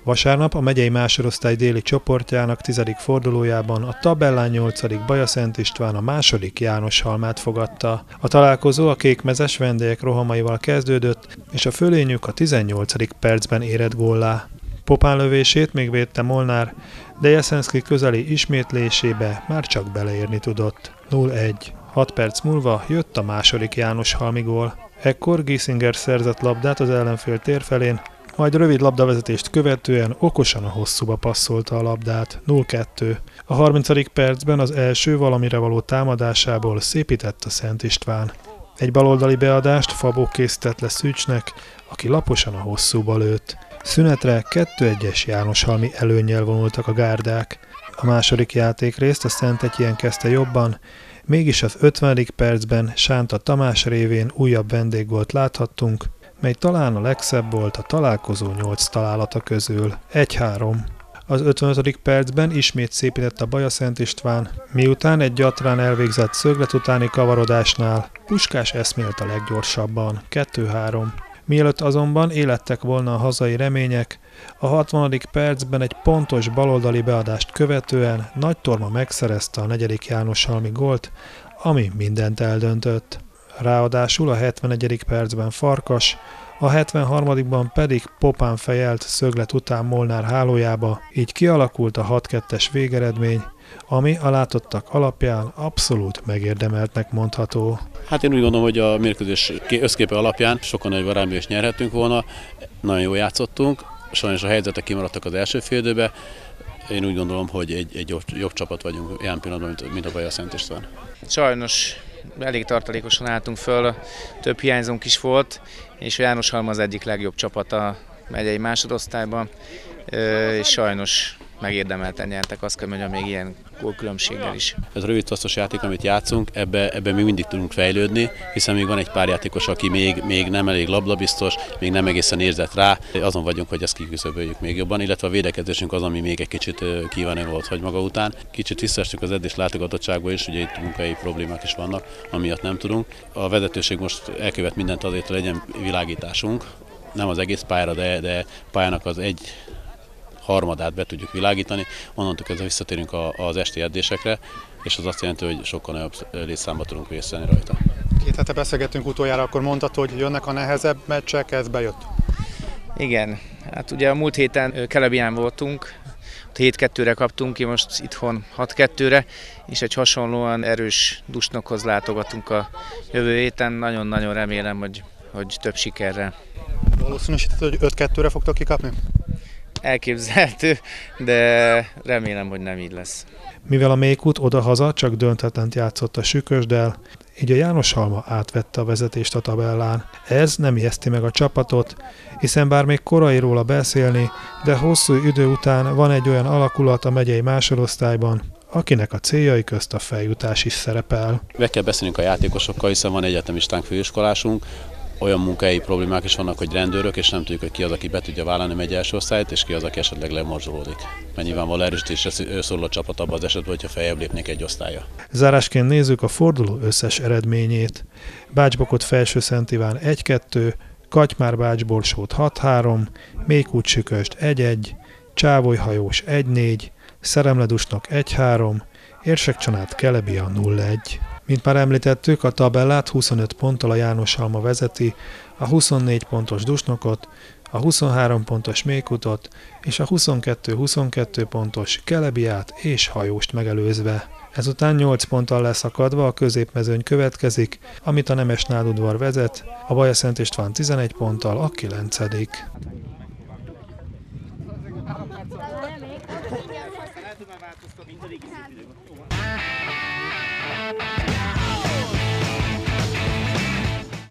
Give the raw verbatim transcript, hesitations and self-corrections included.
Vasárnap a megyei másodosztály déli csoportjának tizedik fordulójában a tabellán nyolcadik Baja-Szent István a második Jánoshalmát fogadta. A találkozó a kékmezes vendégek rohamaival kezdődött, és a fölényük a tizennyolcadik percben érett góllá. Popán lövését még védte Molnár, de Jeszenszky közeli ismétlésébe már csak beleérni tudott. nulla egy. hat perc múlva jött a második Jánoshalmi gól. Ekkor Giesinger szerzett labdát az ellenfél tér felén, majd rövid labdavezetést követően okosan a hosszúba passzolta a labdát. nulla kettő. A harmincadik percben az első valamire való támadásából szépített a Szent István. Egy baloldali beadást Fabó készített le Szűcsnek, aki laposan a hosszúba lőtt. Szünetre kettő egyes Jánoshalmi előnnyel vonultak a gárdák. A második játékrészt a Szentethyen kezdte jobban, mégis az ötvenedik percben Sánta Tamás révén újabb vendéggolt láthattunk, mely talán a legszebb volt a találkozó nyolc találata közül. egy három. Az ötvenötödik percben ismét szépített a Baja-Szent István, miután egy gyatrán elvégzett szöglet utáni kavarodásnál Puskás eszmélt a leggyorsabban. kettő három. Mielőtt azonban élettek volna a hazai remények, a hatvanadik percben egy pontos baloldali beadást követően Nagy Torma megszerezte a negyedik Jánoshalmi gólt, ami mindent eldöntött. Ráadásul a hetvenegyedik percben Farkas, a hetvenharmadikban pedig Popán fejelt szöglet után Molnár hálójába, így kialakult a hat kettes végeredmény, ami a látottak alapján abszolút megérdemeltnek mondható. Hát én úgy gondolom, hogy a mérkőzés összképe alapján sokkal nagyobb arányban is nyerhetünk volna, nagyon jól játszottunk, sajnos a helyzetek kimaradtak az első fél időbe. Én úgy gondolom, hogy egy, egy jobb, jobb csapat vagyunk ilyen pillanatban, mint, mint a Baja-Szent István. Sajnos elég tartalékosan álltunk föl, több hiányzónk is volt, és a Jánoshalma az egyik legjobb csapat a megyei másodosztályban, és sajnos megérdemelten nyertek, azt kell mondjam, még ilyen gólkülönbséggel is. Ez a rövid passzos játék, amit játszunk, ebbe, ebbe még mindig tudunk fejlődni, hiszen még van egy pár játékos, aki még, még nem elég labdabiztos, még nem egészen érzett rá. Azon vagyunk, hogy ezt kiküszöböljük még jobban, illetve a védekezésünk az, ami még egy kicsit kívánni volt hagy maga után. Kicsit visszaestünk az edzés látogatottságba is, ugye itt munkai problémák is vannak, amiatt nem tudunk. A vezetőség most elkövet mindent azért, hogy legyen világításunk, nem az egész pályára, de, de pályának az egy harmadát be tudjuk világítani, onnantól kezdve visszatérünk az esti edzésekre, és az azt jelenti, hogy sokkal nagyobb létszámba tudunk részt rajta. Két hete beszélgettünk utoljára, akkor mondtad, hogy jönnek a nehezebb meccsek, ez bejött? Igen, hát ugye a múlt héten Kelebián voltunk, hét kettőre kaptunk ki, most itthon hat kettőre, és egy hasonlóan erős Dusnokhoz látogatunk a jövő héten. Nagyon-nagyon remélem, hogy, hogy több sikerrel. Valószínűsíted, hogy öt kettőre fogtok kikapni? Elképzelhető, de remélem, hogy nem így lesz. Mivel a Mékút odahaza csak döntetlent játszott a Sükösddel, így a Jánoshalma átvette a vezetést a tabellán. Ez nem ijeszti meg a csapatot, hiszen bár még korai róla beszélni, de hosszú idő után van egy olyan alakulat a megyei másodosztályban, akinek a céljai közt a feljutás is szerepel. Meg kell beszélnünk a játékosokkal, hiszen van egyetemistánk, főiskolásunk, olyan munkahelyi problémák is vannak, hogy rendőrök, és nem tudjuk, hogy ki az, aki be tudja vállalni megy első osztályt, és ki az, aki esetleg lemorzsolódik. Mert nyilvánvalóan erősítésre szorul a csapat abban az esetben, hogyha feljebb lépnék egy osztálya. Zárásként nézzük a forduló összes eredményét. Bács-Bokot Felső Szent Iván egy kettő, Katymár-Bács-Borsót hat három, Mékút-Sükösd egy egy, Csávoly-Hajós egy négy, Szeremledusnok egy három, Érsekcsanád Kelebia nulla egy. Mint már említettük, a tabellát huszonöt ponttal a Jánoshalma vezeti, a huszonnégy pontos Dusnokot, a huszonhárom pontos Mékutot és a huszonkettő-huszonkettő pontos Kelebiát és Hajóst megelőzve. Ezután nyolc ponttal leszakadva a középmezőny következik, amit a Nemesnádudvar vezet, a Baja-Szent István tizenegy ponttal a kilencedik. Thank you.